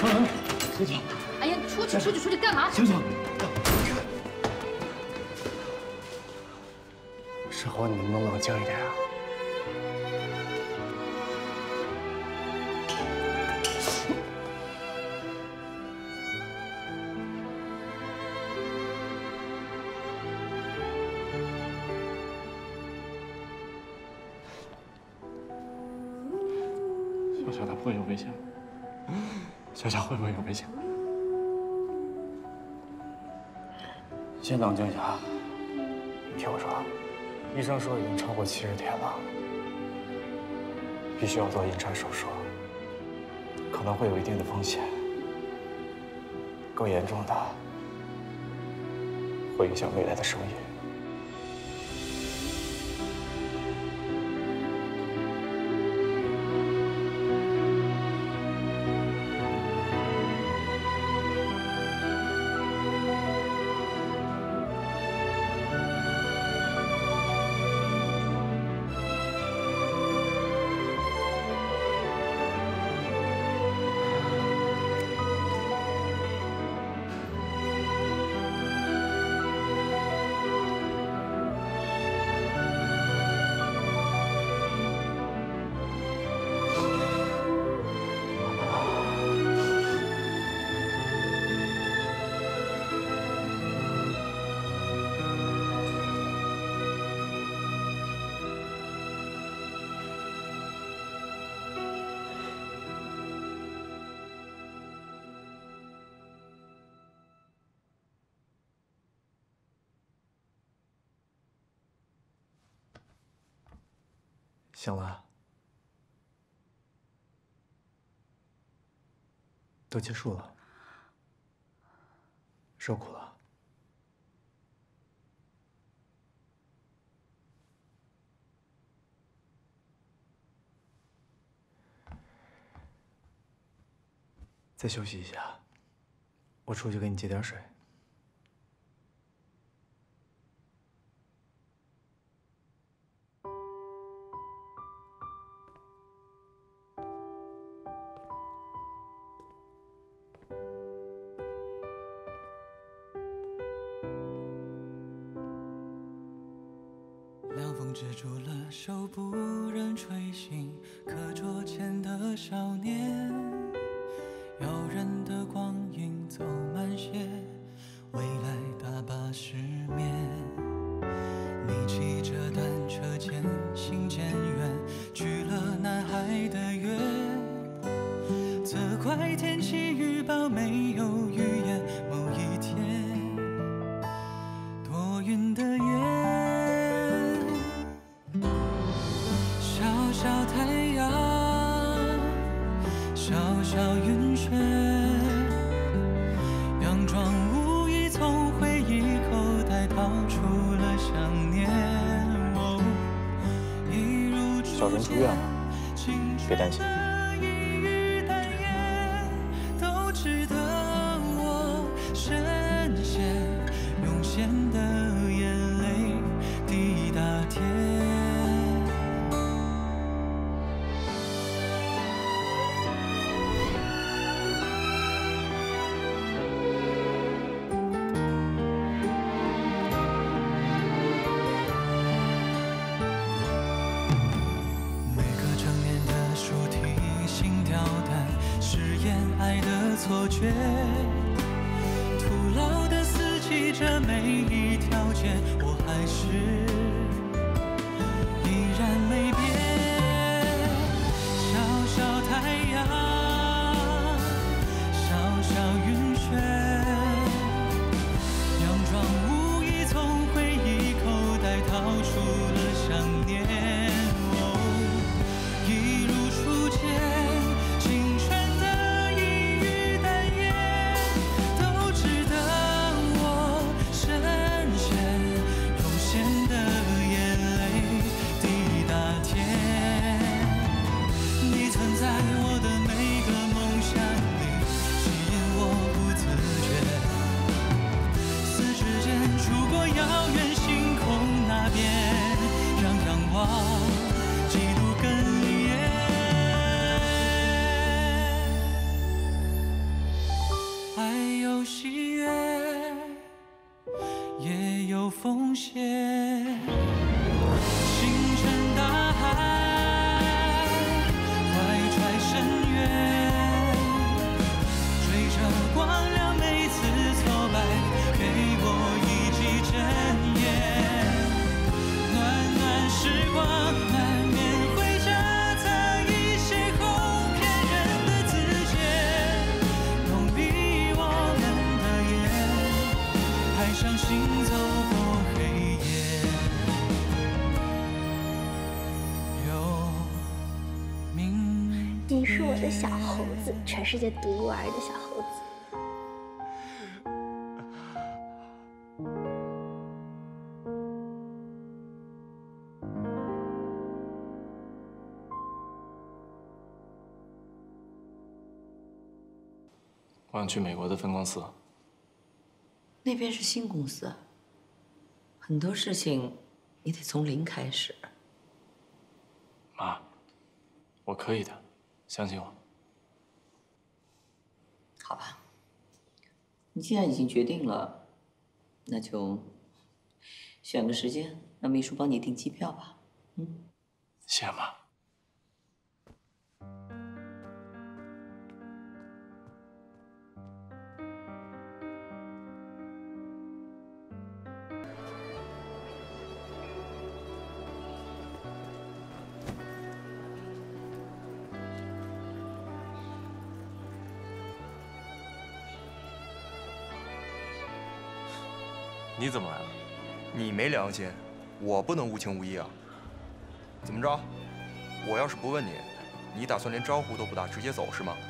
小姐， 哎呀，出去干嘛？ 醒醒！ 世豪，你能不能冷静一点啊？ 小小，他不会有危险吗？小小会不会有危险？ 先冷静一下。听我说。 医生说已经超过70天了，必须要做引产手术，可能会有一定的风险，更严重的会影响未来的生育。醒了，都结束了，受苦了。再休息一下，我出去给你接点水。 凉风止住了手，不忍吹醒课桌前的少年。耀人的光影走慢些，未来大把失眠。你骑着单车渐行渐远，去了南海的月。责怪天气预报没有预言，某一天多云的夜。 小太阳，小小云轩，佯装无意，从回忆口袋掏出了想念。 小陈出院了，别担心。 都值得我深陷，涌现的眼泪抵达天。 错觉，徒劳的司机着每一条街，我还是依然没变。小小太阳，小小云轩，佯装无意，从回忆口袋掏出了想念。一如初见。 的有风险。星辰大海，怀揣深渊，追着光亮，每次挫败，给我一记真言。暖暖时光，难免会夹杂一些后骗人的字节，弄逼我们的眼，还相信走过黑夜有明天。 你是我的小猴子，全世界独一无二的小猴子。 我想去美国的分公司。 那边是新公司，很多事情你得从零开始。 妈，我可以的，相信我。 好吧，你既然已经决定了，那就选个时间，让秘书帮你订机票吧。 谢谢妈。你怎么来了？ 你没良心，我不能无情无义啊！怎么着？我要是不问你，你打算连招呼都不打，直接走是吗？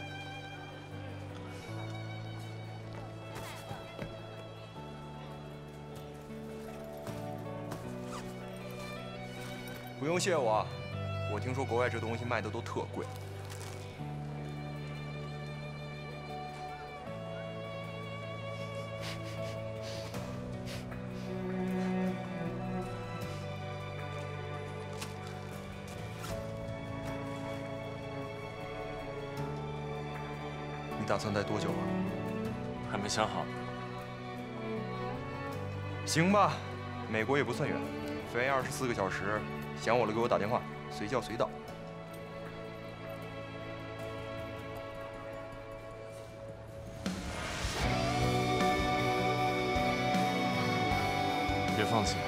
不用谢我，我听说国外这东西卖的都特贵。你打算待多久啊？ 还没想好。 行吧，美国也不算远，飞24个小时，想我了给我打电话，随叫随到。 别放弃。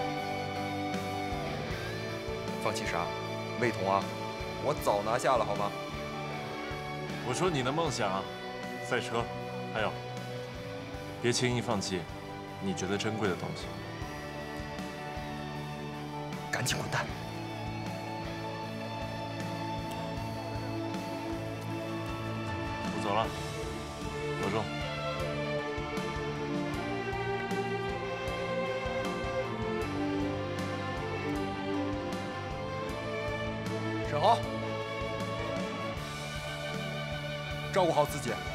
放弃啥？魏彤啊，我早拿下了好吗？ 我说你的梦想，赛车，还有，别轻易放弃你觉得珍贵的东西。 赶紧滚蛋！ 我走了，保重。 沈豪，照顾好自己。